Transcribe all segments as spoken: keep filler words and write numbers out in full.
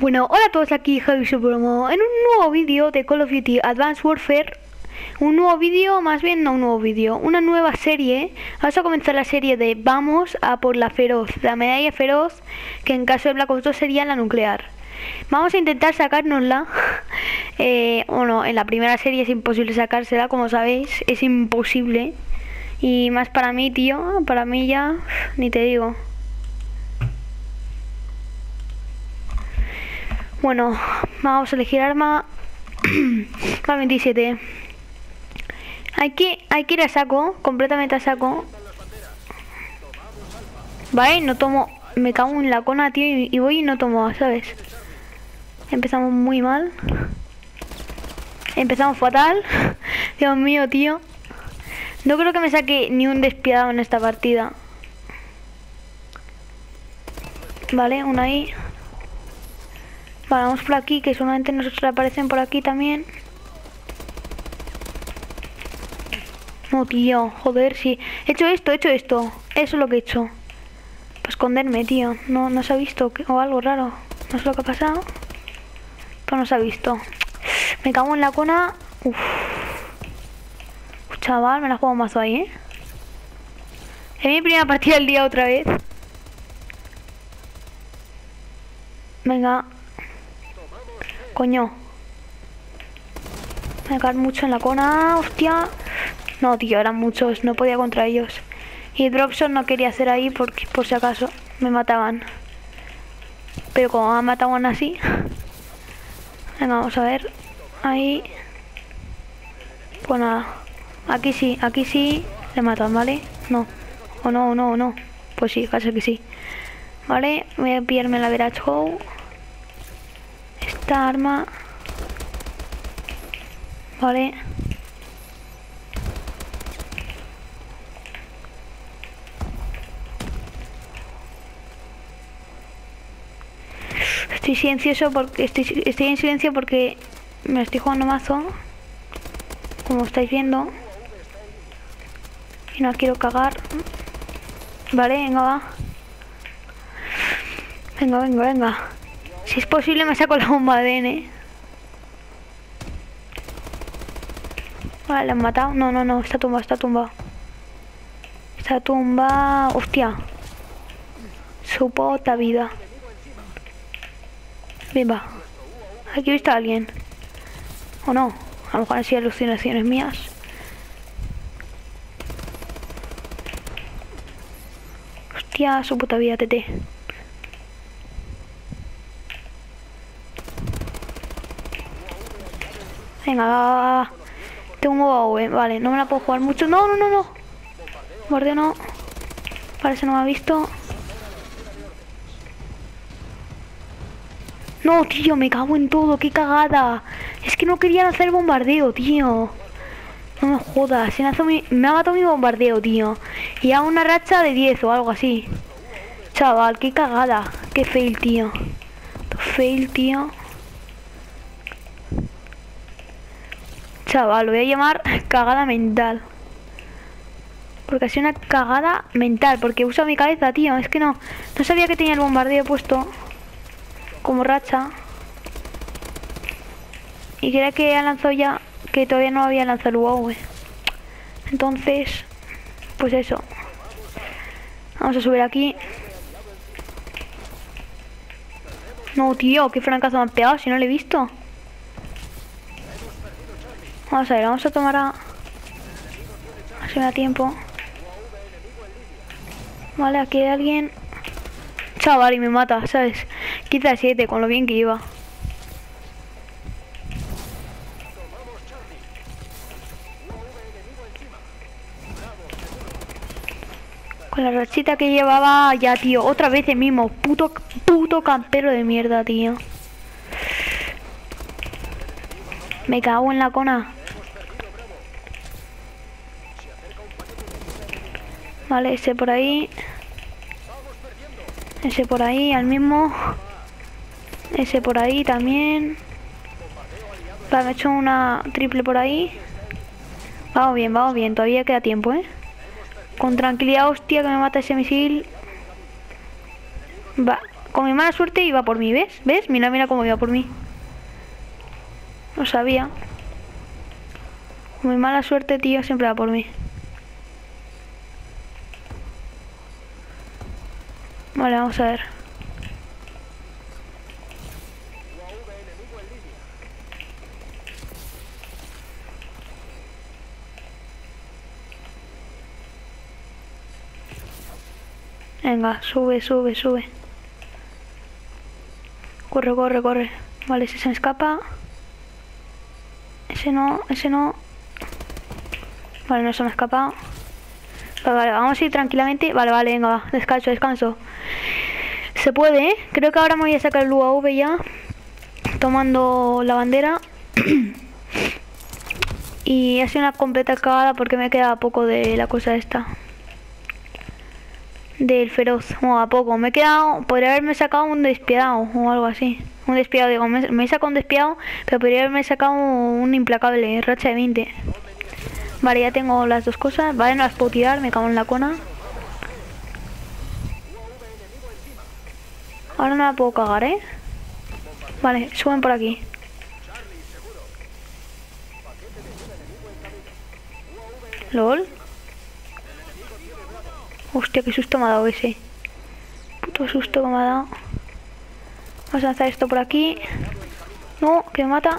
Bueno, hola a todos, aquí Javi Supremo en un nuevo vídeo de Call of Duty Advanced Warfare. Un nuevo vídeo, más bien no un nuevo vídeo, una nueva serie. Vamos a comenzar la serie de Vamos a por la feroz, la medalla feroz, que en caso de Black Ops dos sería la nuclear. Vamos a intentar sacárnosla. eh, bueno, en la primera serie es imposible sacársela, como sabéis, es imposible. Y más para mí, tío, para mí ya, ni te digo. Bueno, vamos a elegir arma. La veintisiete. Hay que, hay que ir a saco, completamente a saco. Vale, no tomo. Me cago en la cona, tío, y, y voy y no tomo, ¿sabes? Empezamos muy mal. Empezamos fatal. Dios mío, tío. No creo que me saque ni un despiadado en esta partida. Vale, una ahí. Vale, vamos por aquí, que solamente nos aparecen por aquí también. No, tío, joder, sí. He hecho esto, he hecho esto. Eso es lo que he hecho. Para esconderme, tío. No, no se ha visto, o algo raro. No sé lo que ha pasado. Pero no se ha visto. Me cago en la cona. Uf. Chaval, me la juego mazo ahí, ¿eh? Es mi primera partida del día otra vez. Venga. Coño. Me voy a caer mucho en la cona. Hostia. No, tío, eran muchos. No podía contra ellos. Y Dropshot no quería hacer ahí porque por si acaso me mataban. Pero como me mataban así. Venga, vamos a ver. Ahí. Pues nada. Aquí sí, aquí sí. Le matan, ¿vale? No. O no, o no, o no. Pues sí, casi que sí. Vale, voy a pillarme la Verage How. Esta arma. Vale. Estoy silencioso porque estoy, estoy en silencio porque me estoy jugando mazo, como estáis viendo, y no quiero cagar. Vale, venga, va. Venga, venga, venga. Si es posible me saco la bomba de N. Vale, ¿le han matado? No, no, no, está tumbado, está tumbado. Está tumbado. Hostia. Su puta vida. Bien, va. Aquí he visto a alguien. ¿O no? A lo mejor han sido alucinaciones mías. Hostia, su puta vida, tete. Venga, va, va, va. Tengo un U A V, vale, no me la puedo jugar mucho. No, no, no, no. Guardia no. Parece no me ha visto. No, tío, me cago en todo, qué cagada. Es que no querían hacer bombardeo, tío. No me jodas, me ha, mi... me ha matado mi bombardeo, tío. Y a una racha de diez o algo así. Chaval, qué cagada. Qué fail, tío. Fail, tío. Chaval, lo voy a llamar cagada mental. Porque ha sido una cagada mental. Porque uso mi cabeza, tío. Es que no, no sabía que tenía el bombardeo puesto como racha. Y creía que ha lanzado ya, que todavía no había lanzado el U A V. Entonces, pues eso. Vamos a subir aquí. No, tío, qué francazo me han pegado si no lo he visto. Vamos a ver, vamos a tomar a... Así me da tiempo. Vale, aquí hay alguien. Chaval, y me mata, ¿sabes? Quita siete con lo bien que iba. Con la rachita que llevaba ya, tío. Otra vez el mismo. Puto, puto campero de mierda, tío. Me cago en la cona. Vale, ese por ahí. Ese por ahí, al mismo. Ese por ahí también. Vale, me he hecho una triple por ahí. Vamos bien, vamos bien. Todavía queda tiempo, ¿eh? Con tranquilidad, hostia, que me mata ese misil. Va, Con mi mala suerte iba por mí, ¿ves? ¿Ves? Mira, mira cómo iba por mí. No sabía. Con mi mala suerte, tío, siempre va por mí. Vale, vamos a ver. Venga, sube, sube, sube. Corre, corre, corre. Vale, ese se me escapa. Ese no, ese no. Vale, no se me ha escapado. Vale, vale, vamos a ir tranquilamente. Vale, vale, venga, va. Descanso, descanso. Se puede, ¿eh? Creo que ahora me voy a sacar el U A V ya. Tomando la bandera. Y ha sido una completa cagada porque me queda poco de la cosa esta. Del feroz, o a poco. Me he quedado, podría haberme sacado un despiadado o algo así. Un despiadado, digo, me, me he sacado un despiadado, pero podría haberme sacado un implacable, racha de veinte. Vale, ya tengo las dos cosas. Vale, no las puedo tirar, me cago en la cona. Ahora no la puedo cagar, ¿eh? Vale, suben por aquí. ¿Lol? Hostia, qué susto me ha dado ese. Puto susto que me ha dado. Vamos a lanzar esto por aquí. No, que me mata.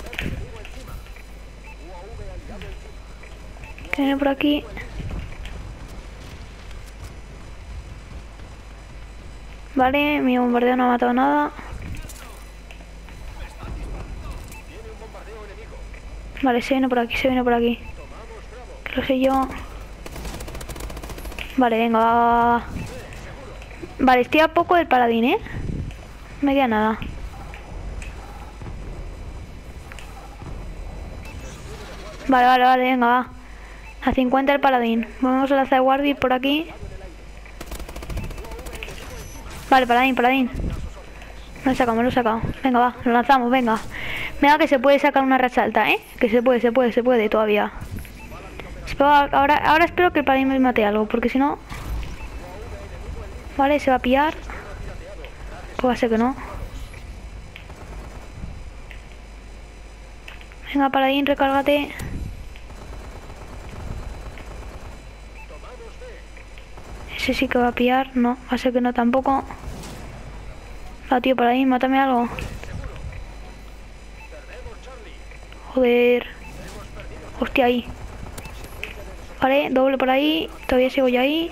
Que viene por aquí. Vale, mi bombardeo no ha matado nada. Vale, se viene por aquí, se viene por aquí. Que lo sé yo. Vale, venga, va, va, va. Vale, estoy a poco del paladín, ¿eh? No me queda nada. Vale, vale, vale, venga, va. A cincuenta el paladín. Vamos a lanzar guardia por aquí. Vale, paladín, paladín. Me lo he sacado, me lo he sacado. Venga, va, lo lanzamos, venga. Venga, que se puede sacar una racha alta, ¿eh? Que se puede, se puede, se puede todavía. Ahora, ahora espero que el paladín me mate algo, porque si no... Vale, se va a pillar. Pues va a ser que no. Venga, paladín, recárgate. Ese sí que va a pillar. No, va a ser que no tampoco. Va, tío, paladín, mátame algo. Joder. Hostia, ahí. Vale, doble por ahí. Todavía sigo yo ahí.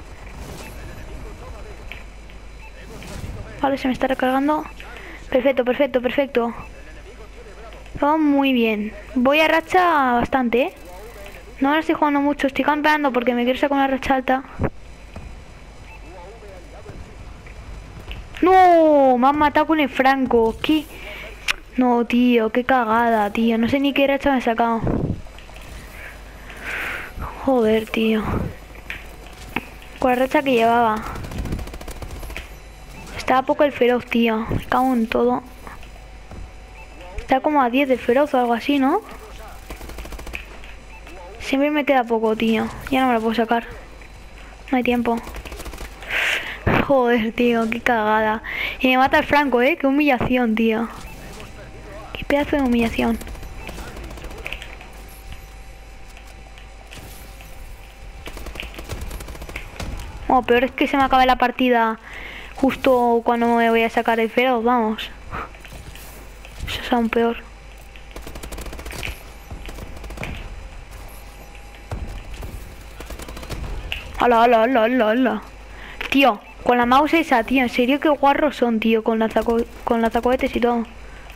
Vale, se me está recargando. Perfecto, perfecto, perfecto. Vamos muy bien. Voy a racha bastante, ¿eh? No me la estoy jugando mucho. Estoy campeando porque me quiero sacar una racha alta. ¡No! Me han matado con el franco. ¿Qué? No, tío. Qué cagada, tío. No sé ni qué racha me he sacado. Joder, tío. Con la racha que llevaba. Estaba poco el feroz, tío. Me cago en todo. Está como a diez de feroz o algo así, ¿no? Siempre me queda poco, tío. Ya no me lo puedo sacar. No hay tiempo. Joder, tío, qué cagada. Y me mata el franco, ¿eh? Qué humillación, tío. Qué pedazo de humillación. Oh, peor es que se me acabe la partida justo cuando me voy a sacar el feroz, vamos. Eso es aún peor. Hola, hola, hola, hola, hola. Tío, con la mouse esa, tío. En serio, qué guarros son, tío. Con lanzaco con lanzacohetes y todo.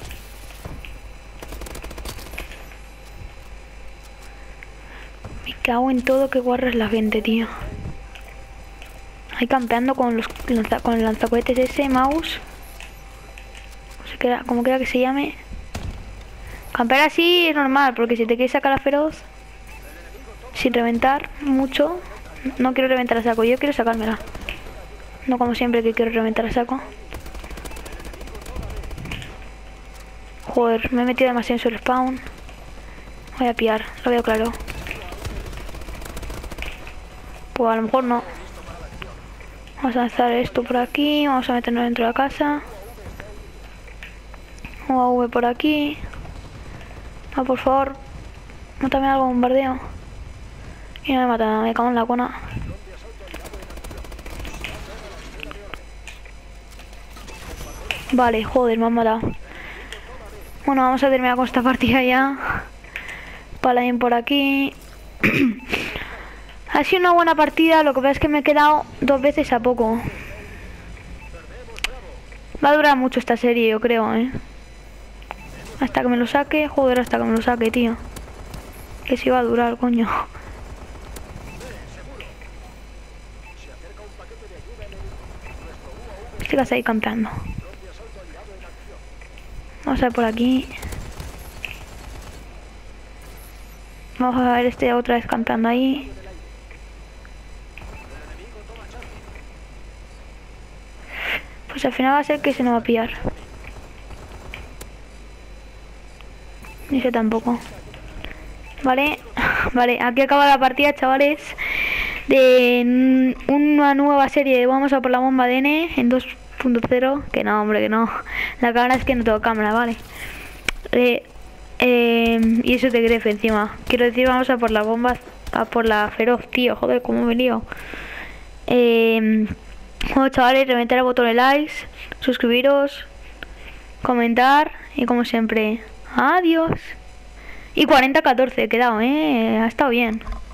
Me cago en todo, qué guarro es la gente, tío. Ahí campeando con los lanza con el lanzacohetes ese, mouse. No sé qué era, como quiera que se llame. Campear así es normal, porque si te quieres sacar a feroz sin reventar mucho. No quiero reventar a saco, yo quiero sacármela. No como siempre que quiero reventar a saco. Joder, me he metido demasiado en su respawn. Voy a pillar, lo veo claro. Pues a lo mejor no. Vamos a lanzar esto por aquí. Vamos a meternos dentro de la casa. U A V por aquí. Ah, por favor. Mátame algo, bombardeo. Y no me mata, me cago en la cona. Vale, joder, me han matado. Bueno, vamos a terminar con esta partida ya. Paladín por aquí. Ha sido una buena partida, lo que pasa es que me he quedado dos veces a poco. Va a durar mucho esta serie, yo creo, eh. Hasta que me lo saque, joder, hasta que me lo saque, tío. Que si va a durar, coño. Estoy casi ahí campeando. Vamos a ver por aquí. Vamos a ver este otra vez campeando ahí. Pues al final va a ser que se nos va a pillar. Ni sé tampoco. Vale, vale, aquí acaba la partida, chavales. De una nueva serie de Vamos a por la bomba de N en dos punto cero. Que no, hombre, que no. La cámara es que no tengo cámara, vale. Eh, eh, y eso te Gref encima. Quiero decir, vamos a por la bomba, a por la feroz, tío. Joder, cómo me lío. Eh, bueno, chavales, reventar el botón de likes, suscribiros, comentar y como siempre, adiós. Y cuarenta a catorce he quedado, eh. Ha estado bien.